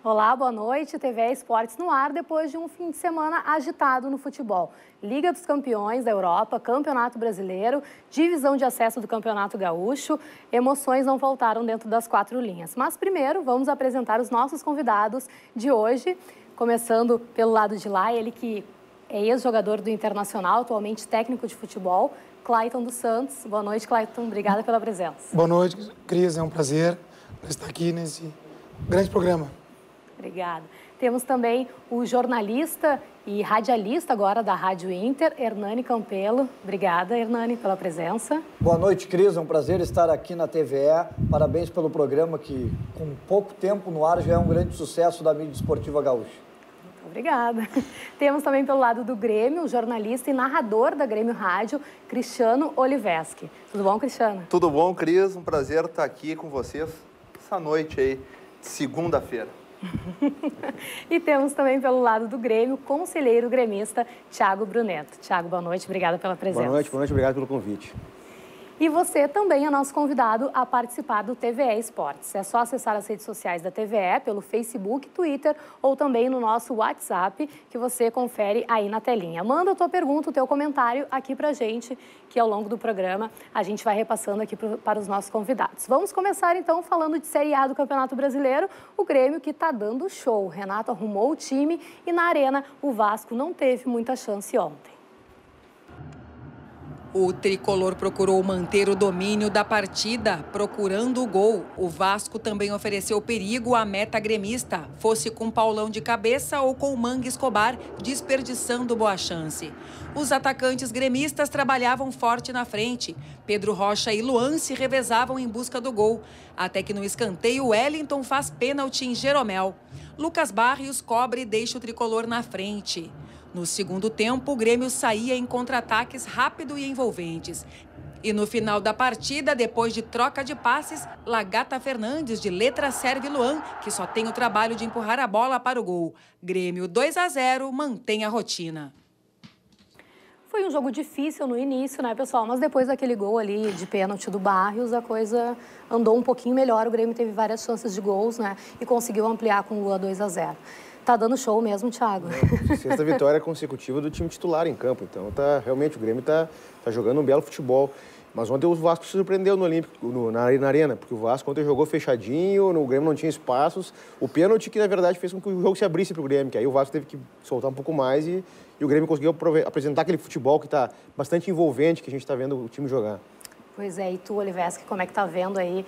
Olá, boa noite. TVE Esportes no ar depois de um fim de semana agitado no futebol. Liga dos Campeões da Europa, Campeonato Brasileiro, divisão de acesso do Campeonato Gaúcho. Emoções não faltaram dentro das quatro linhas. Mas primeiro vamos apresentar os nossos convidados de hoje, começando pelo lado de lá, ele que é ex-jogador do Internacional, atualmente técnico de futebol, Clayton dos Santos. Boa noite, Clayton. Obrigada pela presença. Boa noite, Cris. É um prazer estar aqui nesse grande programa. Obrigada. Temos também o jornalista e radialista agora da Rádio Inter, Hernani Campelo. Obrigada, Hernani, pela presença. Boa noite, Cris. É um prazer estar aqui na TVE. Parabéns pelo programa que, com pouco tempo no ar, já é um grande sucesso da mídia esportiva gaúcha. Muito obrigada. Temos também pelo lado do Grêmio, o jornalista e narrador da Grêmio Rádio, Cristiano Oliveski. Tudo bom, Cristiano? Tudo bom, Cris. Um prazer estar aqui com vocês essa noite aí, segunda-feira. E temos também pelo lado do Grêmio, conselheiro gremista, Thiago Bruneto. Thiago, boa noite, obrigada pela presença. Boa noite, obrigado pelo convite. E você também é nosso convidado a participar do TVE Esportes. É só acessar as redes sociais da TVE pelo Facebook, Twitter ou também no nosso WhatsApp, que você confere aí na telinha. Manda a tua pergunta, o teu comentário aqui pra gente, que ao longo do programa a gente vai repassando aqui para os nossos convidados. Vamos começar então falando de Série A do Campeonato Brasileiro, o Grêmio que tá dando show. Renato arrumou o time e na Arena o Vasco não teve muita chance ontem. O tricolor procurou manter o domínio da partida, procurando o gol. O Vasco também ofereceu perigo à meta gremista, fosse com Paulão de cabeça ou com Manga Escobar, desperdiçando boa chance. Os atacantes gremistas trabalhavam forte na frente. Pedro Rocha e Luan se revezavam em busca do gol, até que no escanteio Wellington faz pênalti em Jeromel. Lucas Barrios cobre e deixa o tricolor na frente. No segundo tempo, o Grêmio saía em contra-ataques rápido e envolventes. E no final da partida, depois de troca de passes, Lagata Fernandes, de letra serve Luan, que só tem o trabalho de empurrar a bola para o gol. Grêmio 2-0, mantém a rotina. Foi um jogo difícil no início, né, pessoal? Mas depois daquele gol ali de pênalti do Barrios, a coisa andou um pouquinho melhor. O Grêmio teve várias chances de gols, né? E conseguiu ampliar com o Lua 2-0. Tá dando show mesmo, Thiago. Sexta vitória consecutiva do time titular em campo. Então, realmente, o Grêmio tá jogando um belo futebol. Mas ontem o Vasco se surpreendeu no Olímpico, na Arena, porque o Vasco ontem jogou fechadinho, o Grêmio não tinha espaços. O pênalti que, na verdade, fez com que o jogo se abrisse para o Grêmio, que aí o Vasco teve que soltar um pouco mais e o Grêmio conseguiu apresentar aquele futebol que está bastante envolvente, que a gente está vendo o time jogar. Pois é, e tu, Oliveski, como é que tá vendo aí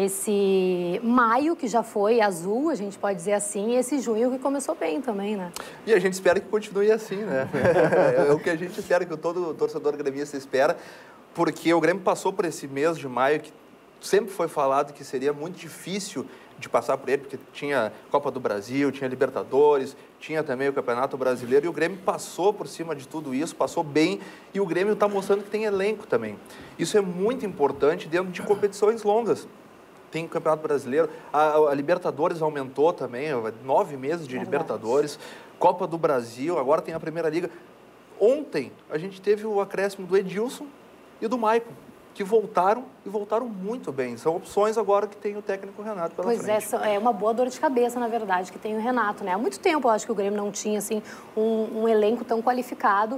esse maio, que já foi azul, a gente pode dizer assim, e esse junho que começou bem também, né? E a gente espera que continue assim, né? É o que a gente espera, que todo torcedor gremista espera, porque o Grêmio passou por esse mês de maio, que sempre foi falado que seria muito difícil de passar por ele, porque tinha Copa do Brasil, tinha Libertadores, tinha também o Campeonato Brasileiro, e o Grêmio passou por cima de tudo isso, passou bem, e o Grêmio está mostrando que tem elenco também. Isso é muito importante dentro de competições longas. Tem o Campeonato Brasileiro, a Libertadores aumentou também, 9 meses de Libertadores, Copa do Brasil, agora tem a Primeira Liga. Ontem a gente teve o acréscimo do Edilson e do Maicon, que voltaram e voltaram muito bem. São opções agora que tem o técnico Renato pela frente. Pois é uma boa dor de cabeça, na verdade, que tem o Renato, né? Há muito tempo eu acho que o Grêmio não tinha, assim, um elenco tão qualificado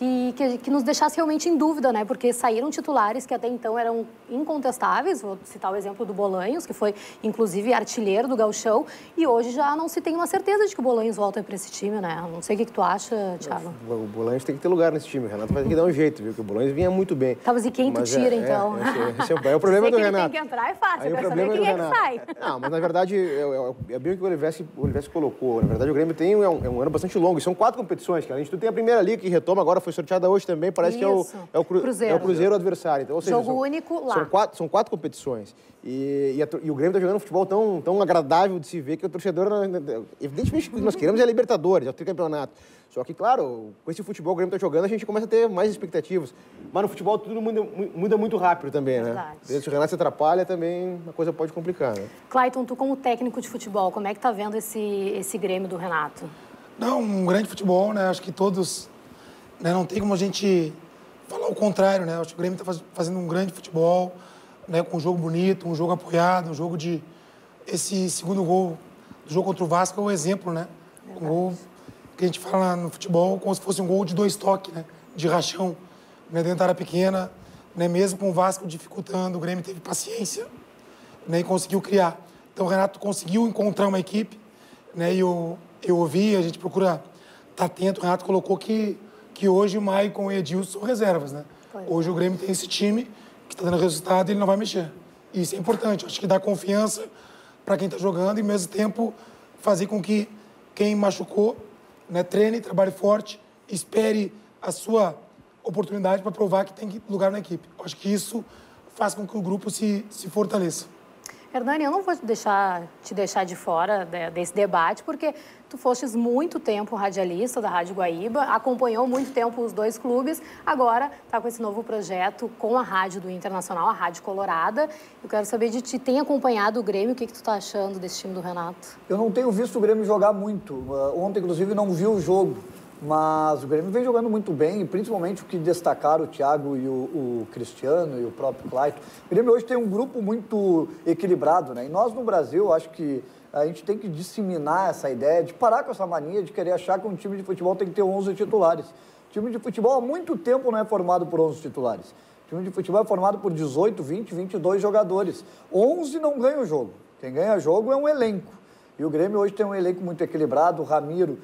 que nos deixasse realmente em dúvida, né? Porque saíram titulares que até então eram incontestáveis, vou citar o exemplo do Bolanhos, que foi, inclusive, artilheiro do Gauchão, e hoje já não se tem uma certeza de que o Bolanhos volta para esse time, né? Não sei o que tu acha, Thiago. O Bolanhos tem que ter lugar nesse time, o Renato vai ter que dar um jeito, viu? Porque o Bolanhos vinha muito bem. Tá, mas e quem tu tira, então? Esse é o problema do Renato. Tem que entrar é fácil, eu quero saber quem é que sai. Não, mas na verdade, é bem o que o Oliveski colocou. Na verdade, o Grêmio tem um ano bastante longo, e são 4 competições, que além de tudo tem a Primeira Liga, que retoma agora, foi sorteada hoje também, parece que é o Cruzeiro adversário. Então, ou seja, jogo único lá. São 4 competições. E o Grêmio está jogando um futebol tão agradável de se ver que o torcedor... Evidentemente, o que nós queremos é a Libertadores, é o tricampeonato. Só que, claro, com esse futebol que o Grêmio está jogando, a gente começa a ter mais expectativas. Mas no futebol tudo muda muito rápido também, né? Se o Renato se atrapalha, também a coisa pode complicar, né? Clayton, tu como técnico de futebol, como é que tá vendo esse Grêmio do Renato? Não, um grande futebol, né? Acho que todos... Né, não tem como a gente falar o contrário, né? Acho que o Grêmio está fazendo um grande futebol, né? Com um jogo bonito, um jogo apoiado, um jogo de... Esse segundo gol do jogo contra o Vasco é o exemplo, né? Um gol que a gente fala no futebol como se fosse um gol de 2 toques, né? De rachão, né? Dentro da área pequena, né? Mesmo com o Vasco dificultando, o Grêmio teve paciência, né? E conseguiu criar. Então o Renato conseguiu encontrar uma equipe, né? E eu ouvi, a gente procura estar atento. O Renato colocou que hoje o Maicon e o Edilson são reservas, né? Hoje o Grêmio tem esse time que está dando resultado e ele não vai mexer. Isso é importante. Acho que dá confiança para quem está jogando e, ao mesmo tempo, fazer com que quem machucou, né, treine, trabalhe forte, espere a sua oportunidade para provar que tem lugar na equipe. Acho que isso faz com que o grupo se fortaleça. Hernani, eu não vou te deixar de fora desse debate, porque tu fostes muito tempo radialista da Rádio Guaíba, acompanhou muito tempo os 2 clubes, agora está com esse novo projeto com a Rádio do Internacional, a Rádio Colorada. Eu quero saber de ti, tem acompanhado o Grêmio, o que tu está achando desse time do Renato? Eu não tenho visto o Grêmio jogar muito. Ontem, inclusive, não vi o jogo. Mas o Grêmio vem jogando muito bem, e principalmente o que destacaram o Thiago e o Cristiano e o próprio Clayton. O Grêmio hoje tem um grupo muito equilibrado, né? E nós no Brasil, acho que a gente tem que disseminar essa ideia, de parar com essa mania de querer achar que um time de futebol tem que ter 11 titulares. O time de futebol há muito tempo não é formado por 11 titulares. O time de futebol é formado por 18, 20, 22 jogadores. 11 não ganha o jogo. Quem ganha jogo é um elenco. E o Grêmio hoje tem um elenco muito equilibrado. O Ramiro,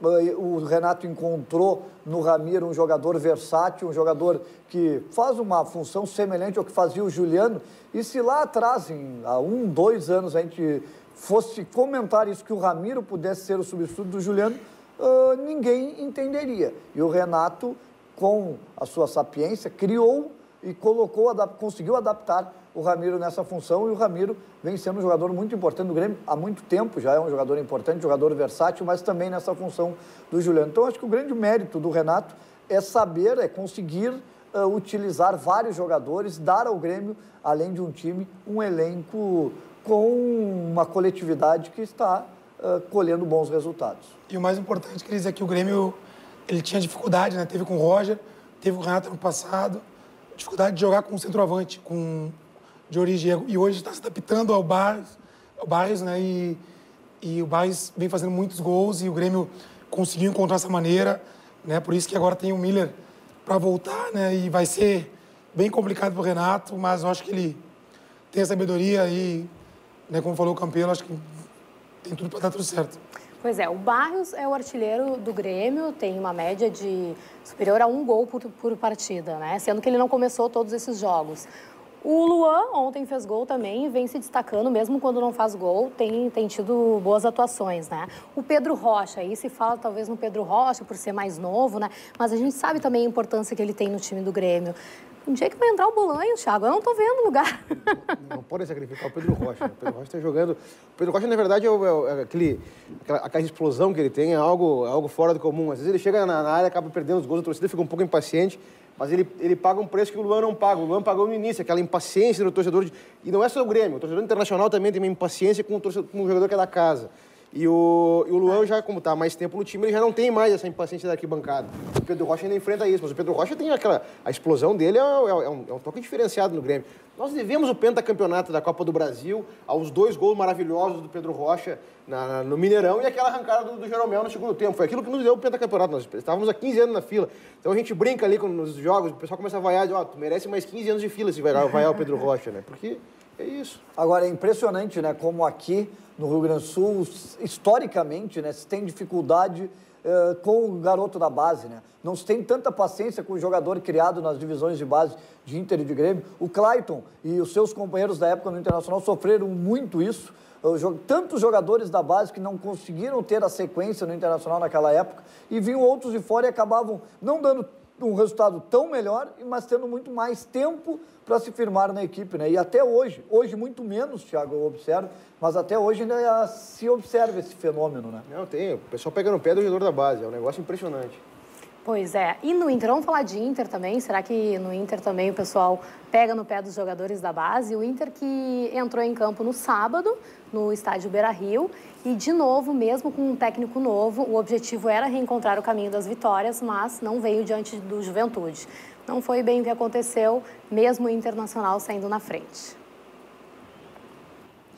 o Renato encontrou no Ramiro um jogador versátil, um jogador que faz uma função semelhante ao que fazia o Juliano. E se lá atrás, há 1, 2 anos, a gente fosse comentar isso, que o Ramiro pudesse ser o substituto do Juliano, ninguém entenderia. E o Renato, com a sua sapiência, criou e conseguiu adaptar o Ramiro nessa função, e o Ramiro vem sendo um jogador muito importante do Grêmio há muito tempo, já é um jogador importante, jogador versátil, mas também nessa função do Juliano. Então, acho que o grande mérito do Renato é saber, é conseguir utilizar vários jogadores, dar ao Grêmio, além de um time, um elenco com uma coletividade que está colhendo bons resultados. E o mais importante, Cris, é que o Grêmio ele tinha dificuldade, né? Teve com o Roger, teve com o Renato no passado, dificuldade de jogar com o centroavante, de origem. E hoje está se adaptando ao Barres, né? E o Barres vem fazendo muitos gols e o Grêmio conseguiu encontrar essa maneira, né? Por isso que agora tem o Miller para voltar, né? E vai ser bem complicado para o Renato, mas eu acho que ele tem a sabedoria e, né, como falou o Campelo, acho que tem tudo para dar tudo certo. Pois é, o Barrios é o artilheiro do Grêmio, tem uma média de superior a 1 gol por partida, né? Sendo que ele não começou todos esses jogos. O Luan ontem fez gol também e vem se destacando, mesmo quando não faz gol, tem tido boas atuações, né? O Pedro Rocha, aí se fala talvez no Pedro Rocha por ser mais novo, né? Mas a gente sabe também a importância que ele tem no time do Grêmio. Um dia que vai entrar o Bolanho, Thiago, eu não tô vendo lugar. Não pode sacrificar o Pedro Rocha. O Pedro Rocha está jogando... O Pedro Rocha, na verdade, aquela explosão que ele tem, é algo fora do comum. Às vezes ele chega na área, acaba perdendo os gols, a torcida fica um pouco impaciente, mas ele paga um preço que o Luan não paga. O Luan pagou no início, aquela impaciência do torcedor. E não é só o Grêmio, o torcedor internacional também tem uma impaciência com o jogador que é da casa. E o Luan, já como está há mais tempo no time, ele já não tem mais essa impaciência da arquibancada. O Pedro Rocha ainda enfrenta isso, mas o Pedro Rocha tem a explosão dele é um toque diferenciado no Grêmio. Nós devemos o pentacampeonato da Copa do Brasil aos 2 gols maravilhosos do Pedro Rocha no Mineirão e aquela arrancada do Jeromel no segundo tempo. Foi aquilo que nos deu o pentacampeonato. Nós estávamos há 15 anos na fila. Então a gente brinca ali nos jogos, o pessoal começa a vaiar, tu merece mais 15 anos de fila se vai vaiar o Pedro Rocha, né? Porque é isso. Agora, é impressionante, né, como aqui no Rio Grande do Sul, historicamente, né, se tem dificuldade com o garoto da base, né? Não se tem tanta paciência com o jogador criado nas divisões de base de Inter e de Grêmio. O Clayton e os seus companheiros da época no Internacional sofreram muito isso. Tantos jogadores da base que não conseguiram ter a sequência no Internacional naquela época e vinham outros de fora e acabavam não dando um resultado tão melhor, mas tendo muito mais tempo para se firmar na equipe, né? E até hoje muito menos, Thiago, eu observo, mas até hoje ainda se observa esse fenômeno, né? Não, tem. O pessoal pega no pé do jogador da base, é um negócio impressionante. Pois é. E no Inter, vamos falar de Inter também? Será que no Inter também o pessoal pega no pé dos jogadores da base? O Inter que entrou em campo no sábado, no estádio Beira-Rio, e de novo, mesmo com um técnico novo, o objetivo era reencontrar o caminho das vitórias, mas não veio diante do Juventude. Não foi bem o que aconteceu, mesmo o Internacional saindo na frente.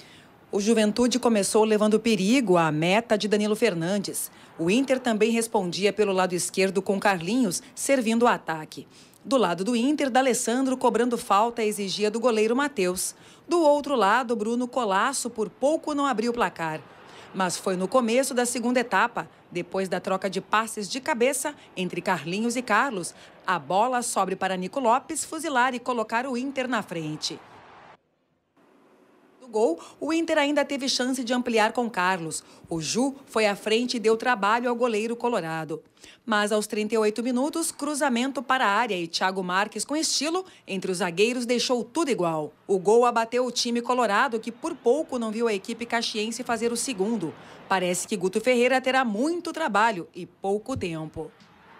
O Juventude começou levando perigo à meta de Danilo Fernandes. O Inter também respondia pelo lado esquerdo com Carlinhos, servindo o ataque. Do lado do Inter, D'Alessandro cobrando falta exigia do goleiro Matheus. Do outro lado, Bruno Colasso por pouco não abriu o placar. Mas foi no começo da segunda etapa, depois da troca de passes de cabeça entre Carlinhos e Carlos, a bola sobe para Nico Lopes fuzilar e colocar o Inter na frente. No gol, o Inter ainda teve chance de ampliar com Carlos. O Ju foi à frente e deu trabalho ao goleiro colorado. Mas aos 38 minutos, cruzamento para a área e Thiago Marques com estilo entre os zagueiros deixou tudo igual. O gol abateu o time colorado, que por pouco não viu a equipe caxiense fazer o segundo. Parece que Guto Ferreira terá muito trabalho e pouco tempo.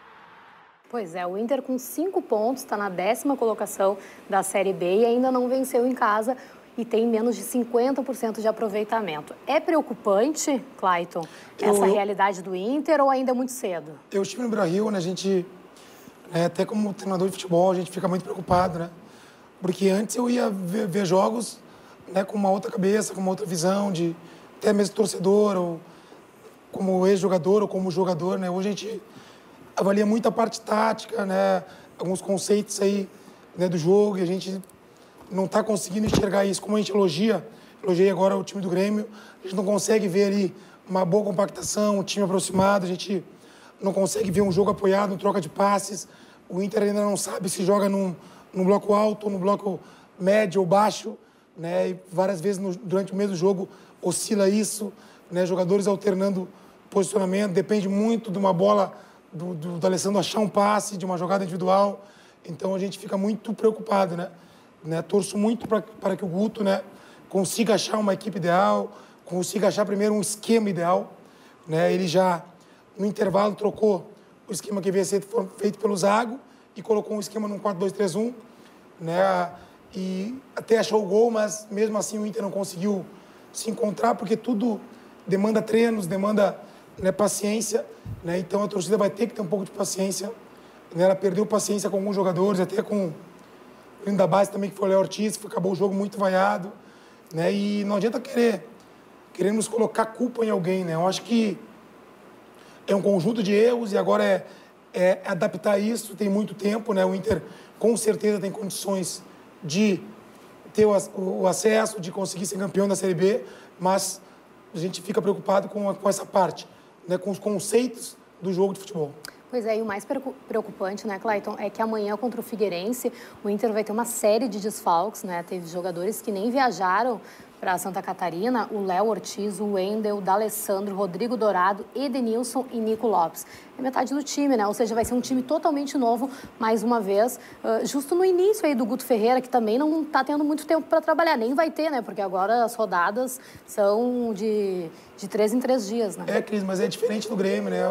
Pois é, o Inter com 5 pontos, está na 10ª colocação da Série B e ainda não venceu em casa e tem menos de 50% de aproveitamento. É preocupante, Clayton, essa realidade do Inter ou ainda é muito cedo? Eu estive no Beira-Rio, né, a gente, até como treinador de futebol, a gente fica muito preocupado, né? Porque antes eu ia ver jogos, né, com uma outra cabeça, com uma outra visão, de até mesmo torcedor, ou como ex-jogador, ou como jogador, né? Hoje a gente avalia muito a parte tática, né, alguns conceitos aí, né, do jogo, e a gente não está conseguindo enxergar isso. Como a gente elogiei agora o time do Grêmio, a gente não consegue ver ali uma boa compactação, um time aproximado, a gente não consegue ver um jogo apoiado, troca de passes. O Inter ainda não sabe se joga num bloco alto, num bloco médio ou baixo, né? E várias vezes durante o mesmo jogo oscila isso, né? Jogadores alternando posicionamento, depende muito de uma bola do D'Alessandro achar um passe, de uma jogada individual. Então a gente fica muito preocupado, né? Torço muito para que o Guto, né, consiga achar uma equipe ideal, consiga achar primeiro um esquema ideal, né? Ele já, no intervalo, trocou o esquema que havia sido feito pelo Zago e colocou um esquema num 4-2-3-1, né? E até achou o gol, mas mesmo assim o Inter não conseguiu se encontrar, porque tudo demanda treinos, demanda, né, paciência, né? Então a torcida vai ter que ter um pouco de paciência, né? Ela perdeu paciência com alguns jogadores, até com o hino da base também, que foi o Léo Ortiz, que acabou o jogo muito vaiado, né? E não adianta queremos colocar culpa em alguém, né? Eu acho que é um conjunto de erros e agora é adaptar isso. Tem muito tempo, né? O Inter com certeza tem condições de ter o acesso, de conseguir ser campeão da Série B, mas a gente fica preocupado com essa parte, né? Com os conceitos do jogo de futebol. Pois é, e o mais preocupante, né, Clayton, é que amanhã contra o Figueirense, o Inter vai ter uma série de desfalques, né? Teve jogadores que nem viajaram para Santa Catarina, o Léo Ortiz, o Wendel, o D'Alessandro, Rodrigo Dourado, Edenilson e Nico Lopes. É metade do time, né? Ou seja, vai ser um time totalmente novo, mais uma vez, justo no início aí do Guto Ferreira, que também não está tendo muito tempo para trabalhar, nem vai ter, né? Porque agora as rodadas são de 3 em 3 dias, né? Cris, mas é diferente do Grêmio, né?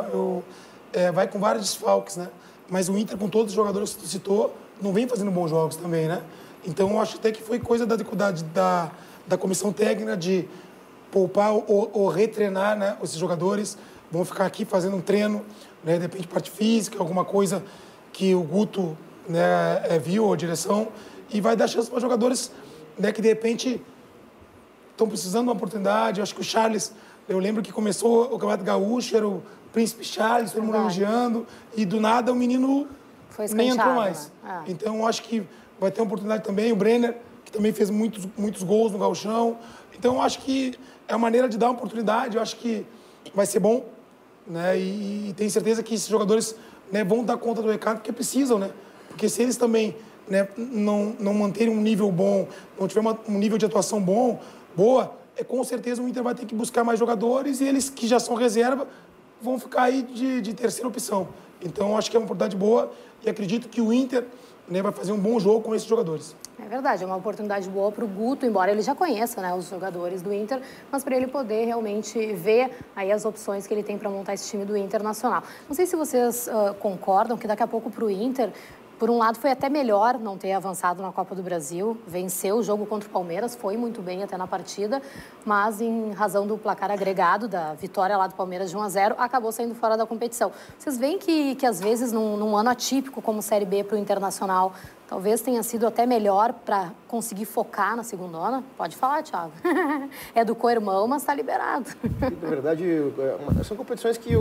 Vai com vários desfalques, né? Mas o Inter, com todos os jogadores que tu citou, não vem fazendo bons jogos também, né? Então, eu acho até que foi coisa da dificuldade da comissão técnica de poupar ou retreinar, né, esses jogadores. Vão ficar aqui fazendo um treino, né, de repente parte física, alguma coisa que o Guto, né, viu, ou a direção, e vai dar chance para jogadores, né, que de repente estão precisando de uma oportunidade. Eu acho que o Charles, eu lembro que começou o Campeonato Gaúcho, era o Príncipe Charles, todo mundo elogiando, e do nada o menino nem entrou mais. Né? Então, eu acho que vai ter uma oportunidade também. O Brenner, que também fez muitos gols no gauchão. Então, eu acho que é uma maneira de dar uma oportunidade. Eu acho que vai ser bom, né? E tenho certeza que esses jogadores, né, vão dar conta do recado, porque precisam, né? Porque se eles também, né, não manterem um nível bom, não tiver um nível de atuação boa, com certeza o Inter vai ter que buscar mais jogadores, e eles que já são reserva vão ficar aí de terceira opção. Então, eu acho que é uma oportunidade boa e acredito que o Inter, né, vai fazer um bom jogo com esses jogadores. É verdade, é uma oportunidade boa para o Guto, embora ele já conheça, né, os jogadores do Inter, mas para ele poder realmente ver aí as opções que ele tem para montar esse time do Internacional. Não sei se vocês concordam que daqui a pouco para o Inter, por um lado, foi até melhor não ter avançado na Copa do Brasil, venceu o jogo contra o Palmeiras, foi muito bem até na partida, mas em razão do placar agregado, da vitória lá do Palmeiras de 1-0, acabou saindo fora da competição. Vocês veem que às vezes, num ano atípico como Série B para o Internacional, talvez tenha sido até melhor para conseguir focar na segundona? Pode falar, Thiago. É do co-irmão, mas está liberado. Na verdade, são competições que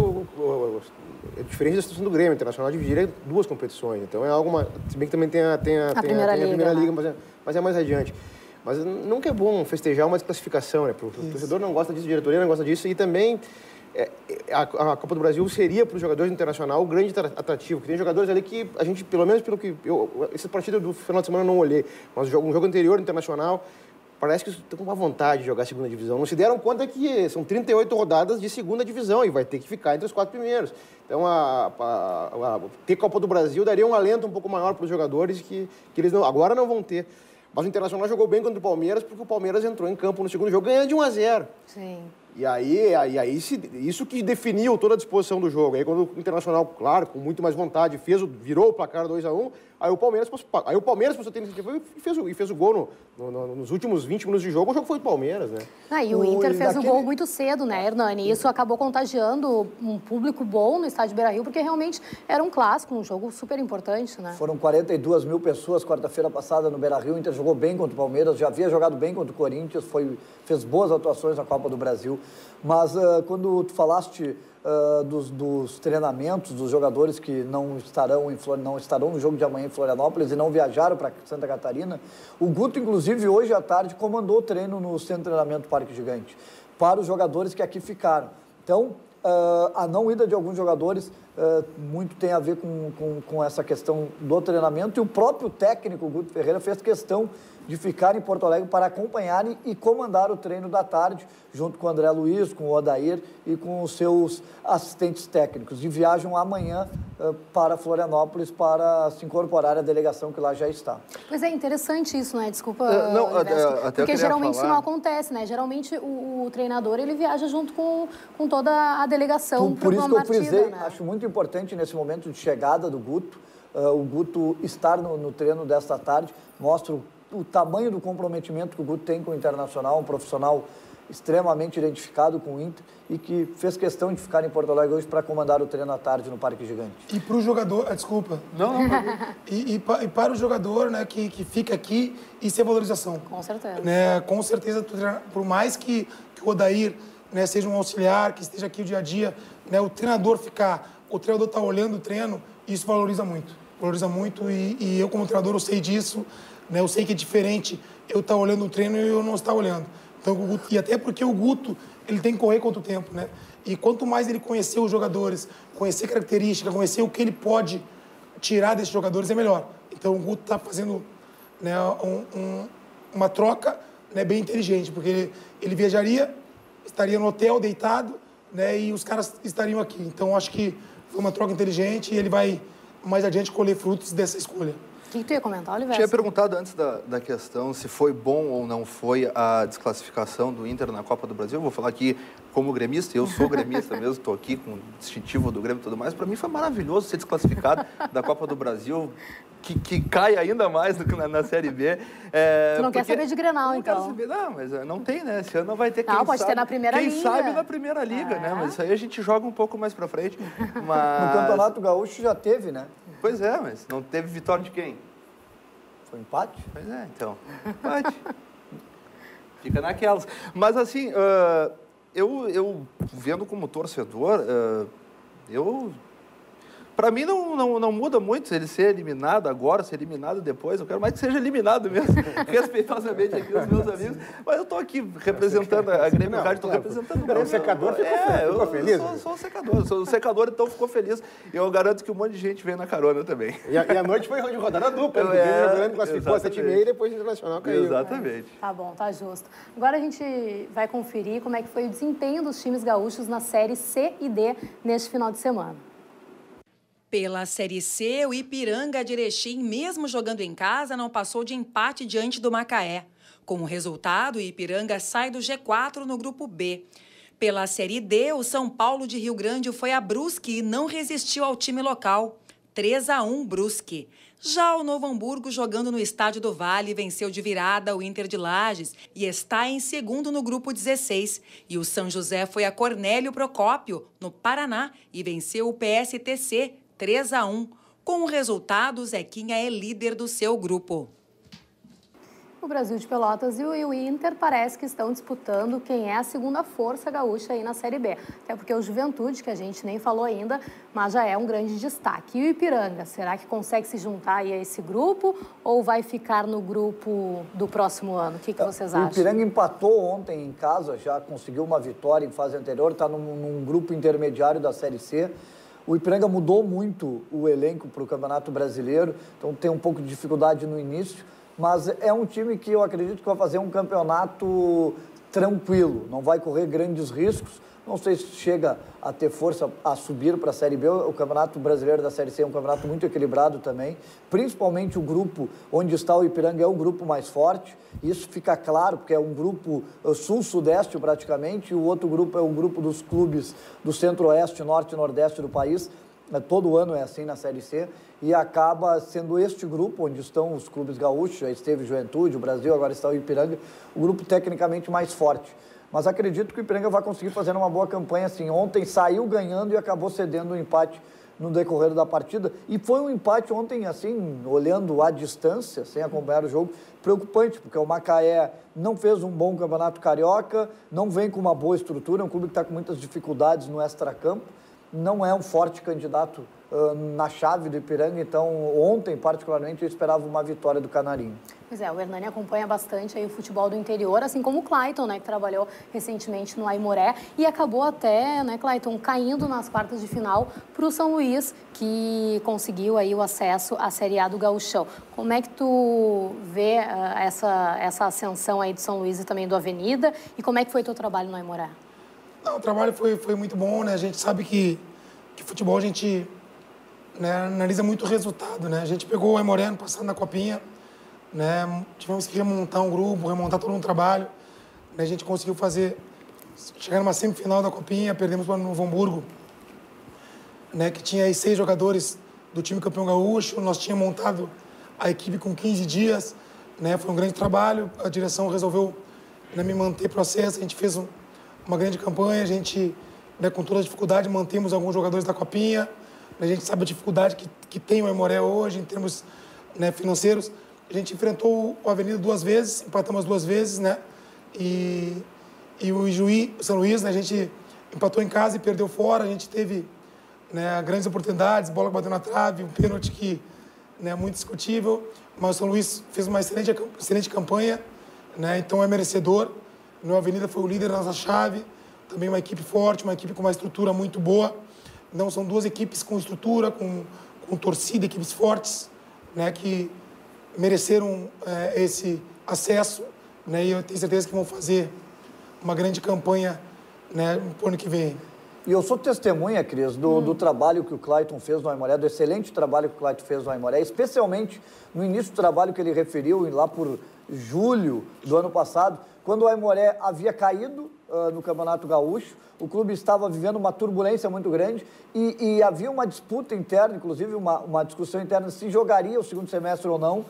é diferente da situação do Grêmio. O Internacional dividiria 2 competições. Então é algo... Se bem que também tem a Primeira Liga, mas é mais adiante. Mas nunca é bom festejar uma desclassificação, né? O torcedor não gosta disso, a diretoria não gosta disso. E também a Copa do Brasil seria para os jogadores do Internacional o grande atrativo. Porque tem jogadores ali que a gente, pelo menos pelo que... Essa partida do final de semana eu não olhei. Mas um jogo anterior do Internacional... Parece que estão com uma vontade de jogar a segunda divisão. Não se deram conta que são 38 rodadas de segunda divisão e vai ter que ficar entre os 4 primeiros. Então, ter Copa do Brasil daria um alento um pouco maior para os jogadores que eles agora não vão ter. Mas o Internacional jogou bem contra o Palmeiras porque o Palmeiras entrou em campo no segundo jogo ganhando de 1-0. Sim. E aí isso que definiu toda a disposição do jogo. Aí quando o Internacional, claro, com muito mais vontade, virou o placar 2-1, aí o Palmeiras passou a ter iniciativa e fez o gol nos últimos 20 minutos de jogo. O jogo foi do Palmeiras, né? E o Inter fez o gol muito cedo, né, Hernani? E isso acabou contagiando um público bom no estádio Beira-Rio, porque realmente era um clássico, um jogo super importante, né? Foram 42 mil pessoas quarta-feira passada no Beira-Rio. O Inter jogou bem contra o Palmeiras, já havia jogado bem contra o Corinthians, fez boas atuações na Copa do Brasil. Mas quando tu falaste dos treinamentos dos jogadores que não estarão no jogo de amanhã em Florianópolis e não viajaram para Santa Catarina, o Guto, inclusive, hoje à tarde, comandou o treino no Centro de Treinamento do Parque Gigante para os jogadores que aqui ficaram. Então, a não ida de alguns jogadores muito tem a ver com essa questão do treinamento, e o próprio técnico, o Guto Ferreira, fez questão de ficar em Porto Alegre para acompanhar e comandar o treino da tarde, junto com o André Luiz, com o Odair e com os seus assistentes técnicos. E viajam amanhã para Florianópolis para se incorporar à delegação que lá já está. Pois é, interessante isso, né? Desculpa, até porque geralmente isso não acontece, né? Geralmente o treinador, ele viaja junto com toda a delegação para uma partida. Por isso que eu frisei, né? acho muito importante nesse momento de chegada do Guto, o Guto estar no treino desta tarde, mostra o tamanho do comprometimento que o Guto tem com o Internacional, um profissional extremamente identificado com o Inter e que fez questão de ficar em Porto Alegre hoje para comandar o treino à tarde no Parque Gigante. E para o jogador... desculpa. Não. E para o jogador, né, que fica aqui, isso é valorização. Com certeza. Né, com certeza, por mais que o Odair, né, seja um auxiliar, que esteja aqui o dia a dia, né, o treinador está olhando o treino, isso valoriza muito. Valoriza muito e eu, como treinador, eu sei disso. Né, eu sei que é diferente eu estar olhando o treino e eu não estar olhando. Então, e até porque o Guto, ele tem que correr contra o tempo, né? E quanto mais ele conhecer os jogadores, conhecer características, conhecer o que ele pode tirar desses jogadores, é melhor. Então, o Guto está fazendo, né, uma troca, né, bem inteligente, porque ele viajaria, estaria no hotel deitado, né, e os caras estariam aqui. Então, acho que foi uma troca inteligente e ele vai, mais adiante, colher frutos dessa escolha. O que tu ia comentar, Oliver? Tinha perguntado antes da questão se foi bom ou não foi a desclassificação do Inter na Copa do Brasil. Eu vou falar aqui como gremista, eu sou gremista mesmo, estou aqui com o distintivo do Grêmio e tudo mais. Para mim foi maravilhoso ser desclassificado da Copa do Brasil, que cai ainda mais na Série B. Tu não quer saber de Grenal, então? Não, mas não tem, né? Esse ano não vai ter. Não, pode ter na Primeira Liga. Quem sabe na Primeira Liga, né? Mas isso aí a gente joga um pouco mais para frente. Mas... No Campeonato Gaúcho já teve, né? Pois é, mas não teve vitória de quem? Foi empate? Pois é, então. Empate. Fica naquelas. Mas, assim, eu vendo como torcedor, para mim não muda muito ele ser eliminado agora, ser eliminado depois. Eu quero mais que seja eliminado mesmo, respeitosamente aqui os meus amigos. Mas eu estou aqui representando a Grêmio Rádio, estou representando o Grêmio. O secador ficou feliz. Eu sou o secador, então ficou feliz. E eu garanto que um monte de gente veio na carona também. E a noite foi de rodada dupla. O Grêmio classificou às 7h30 e depois o Internacional caiu. Exatamente. Tá bom, tá justo. Agora a gente vai conferir como é que foi o desempenho dos times gaúchos na Série C e D neste final de semana. Pela Série C, o Ipiranga de Erechim, mesmo jogando em casa, não passou de empate diante do Macaé. Com o resultado, o Ipiranga sai do G4 no grupo B. Pela Série D, o São Paulo de Rio Grande foi a Brusque e não resistiu ao time local. 3-1 Brusque. Já o Novo Hamburgo, jogando no Estádio do Vale, venceu de virada o Inter de Lages e está em segundo no grupo 16. E o São José foi a Cornélio Procópio, no Paraná, e venceu o PSTC 3-1. Com o resultado, Zequinha é líder do seu grupo. O Brasil de Pelotas e o Inter parece que estão disputando quem é a segunda força gaúcha aí na Série B. Até porque o Juventude, que a gente nem falou ainda, mas já é um grande destaque. E o Ipiranga, será que consegue se juntar aí a esse grupo ou vai ficar no grupo do próximo ano? O que vocês acham? O Ipiranga empatou ontem em casa, já conseguiu uma vitória em fase anterior, está num grupo intermediário da Série C. O Ipiranga mudou muito o elenco para o Campeonato Brasileiro, então tem um pouco de dificuldade no início. Mas é um time que eu acredito que vai fazer um campeonato tranquilo, não vai correr grandes riscos. Não sei se chega a ter força a subir para a Série B. O Campeonato Brasileiro da Série C é um campeonato muito equilibrado também. Principalmente o grupo onde está o Ipiranga é o grupo mais forte. Isso fica claro, porque é um grupo sul-sudeste praticamente, e o outro grupo é um grupo dos clubes do centro-oeste, norte e nordeste do país. Todo ano é assim na Série C. E acaba sendo este grupo, onde estão os clubes gaúchos, já esteve Juventude, o Brasil, agora está o Ipiranga, o grupo tecnicamente mais forte. Mas acredito que o Ipiranga vai conseguir fazer uma boa campanha assim. Ontem saiu ganhando e acabou cedendo um empate no decorrer da partida. E foi um empate ontem, assim, olhando à distância, sem acompanhar o jogo, preocupante, porque o Macaé não fez um bom campeonato carioca, não vem com uma boa estrutura, é um clube que está com muitas dificuldades no extracampo, não é um forte candidato na chave do Ipiranga, então ontem, particularmente, eu esperava uma vitória do Canarinho. Pois é, o Hernani acompanha bastante aí o futebol do interior, assim como o Clayton, né, que trabalhou recentemente no Aimoré e acabou até, né, Clayton, caindo nas quartas de final para o São Luís, que conseguiu aí o acesso à Série A do Gauchão. Como é que tu vê essa ascensão aí do São Luís e também do Avenida, e como é que foi teu trabalho no Aimoré? Não, o trabalho foi muito bom, né? A gente sabe que futebol a gente, né, analisa muito o resultado, né? A gente pegou o Aimoré ano passado na Copinha, né? Tivemos que remontar um grupo, remontar todo um trabalho, né? A gente conseguiu chegar numa semifinal da Copinha, perdemos para o Novo Hamburgo, né? Que tinha aí 6 jogadores do time campeão gaúcho. Nós tínhamos montado a equipe com 15 dias, né? Foi um grande trabalho, a direção resolveu, né, me manter processo, a gente fez uma grande campanha, a gente, né, com toda a dificuldade, mantemos alguns jogadores da Copinha. A gente sabe a dificuldade que tem o Aimoré hoje, em termos, né, financeiros. A gente enfrentou o Avenida 2 vezes, empatamos 2 vezes, né? E o São Luís, né, a gente empatou em casa e perdeu fora. A gente teve, né, grandes oportunidades, bola que bateu na trave, um pênalti que, né, é muito discutível. Mas o São Luís fez uma excelente campanha, né? Então é merecedor. O Avenida foi o líder da nossa chave, também uma equipe forte, uma equipe com uma estrutura muito boa. Então, são 2 equipes com estrutura, com torcida, equipes fortes, né, que mereceram esse acesso, né, e eu tenho certeza que vão fazer uma grande campanha, né, no ano que vem. E eu sou testemunha, Cris, do trabalho que o Clayton fez no Aimoré, do excelente trabalho que o Clayton fez no Aimoré, especialmente no início do trabalho que ele referiu, lá por julho do ano passado, quando o Aimoré havia caído no Campeonato Gaúcho. O clube estava vivendo uma turbulência muito grande e havia uma disputa interna, inclusive uma discussão interna se jogaria o segundo semestre ou não,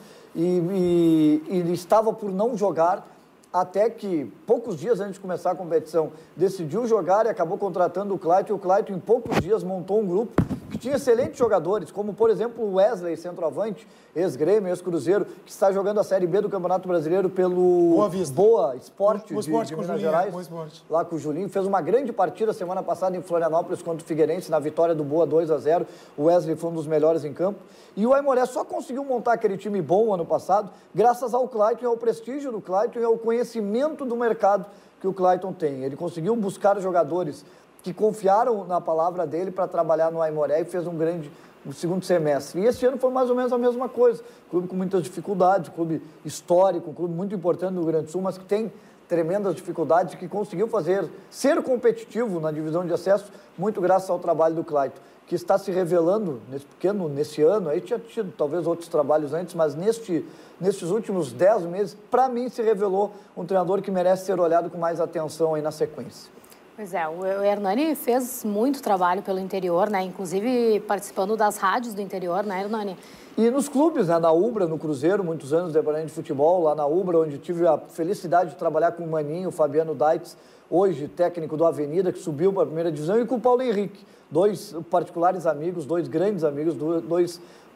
e ele estava por não jogar, até que, poucos dias antes de começar a competição, decidiu jogar e acabou contratando o Clayton, e o Clayton, em poucos dias, montou um grupo que tinha excelentes jogadores, como, por exemplo, o Wesley, centroavante, ex-Grêmio, ex-Cruzeiro, que está jogando a Série B do Campeonato Brasileiro pelo Boa Esporte de Minas Gerais, lá com o Julinho. Fez uma grande partida semana passada em Florianópolis contra o Figueirense, na vitória do Boa 2-0. O Wesley foi um dos melhores em campo. E o Aimoré só conseguiu montar aquele time bom ano passado graças ao Clayton, ao prestígio do Clayton e ao conhecimento do mercado que o Clayton tem. Ele conseguiu buscar jogadores que confiaram na palavra dele para trabalhar no Aimoré e fez um grande segundo semestre. E esse ano foi mais ou menos a mesma coisa. Clube com muitas dificuldades, clube histórico, clube muito importante no Rio Grande do Sul, mas que tem tremendas dificuldades, que conseguiu ser competitivo na divisão de acesso, muito graças ao trabalho do Clayton, que está se revelando nesse ano. Aí tinha tido talvez outros trabalhos antes, mas nestes últimos 10 meses, para mim, se revelou um treinador que merece ser olhado com mais atenção aí na sequência. Pois é, o Hernani fez muito trabalho pelo interior, né? Inclusive participando das rádios do interior, né, Hernani? E nos clubes, né? Na Ubra, no Cruzeiro, muitos anos deparando de futebol, lá na Ubra, onde tive a felicidade de trabalhar com o Maninho, o Fabiano Daitz, hoje técnico do Avenida, que subiu para a primeira divisão, e com o Paulo Henrique, 2 particulares amigos, 2 grandes amigos, 2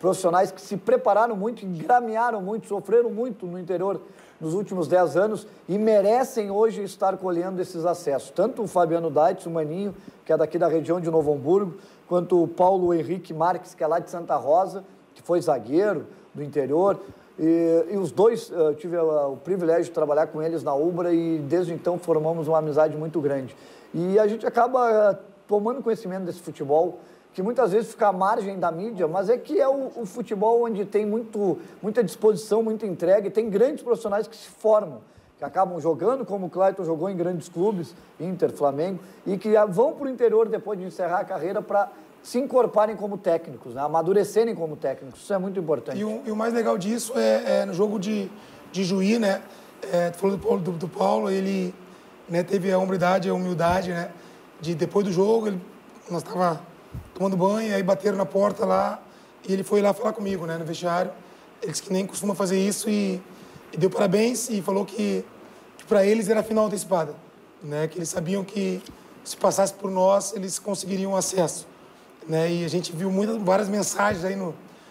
profissionais que se prepararam muito, engramearam muito, sofreram muito no interior nos últimos 10 anos e merecem hoje estar colhendo esses acessos. Tanto o Fabiano Daitz, o Maninho, que é daqui da região de Novo Hamburgo, quanto o Paulo Henrique Marques, que é lá de Santa Rosa, que foi zagueiro do interior. E os dois, eu tive o privilégio de trabalhar com eles na Ubra e desde então formamos uma amizade muito grande. E a gente acaba tomando conhecimento desse futebol, que muitas vezes fica à margem da mídia, mas é que é o futebol onde tem muita disposição, muita entrega, e tem grandes profissionais que se formam, que acabam jogando, como o Clayton jogou em grandes clubes, Inter, Flamengo, e que vão para o interior depois de encerrar a carreira para se encorparem como técnicos, né? Amadurecerem como técnicos. Isso é muito importante. E o mais legal disso é no jogo de Juí, né? Tu falou do Paulo, ele, né, teve a hombridade, a humildade, né? De depois do jogo, nós estávamos tomando banho, aí bateram na porta lá, e ele foi lá falar comigo, né, no vestiário. Ele disse que nem costuma fazer isso e deu parabéns e falou que para eles era a final antecipada, né? Que eles sabiam que se passasse por nós, eles conseguiriam acesso, né? E a gente viu várias mensagens aí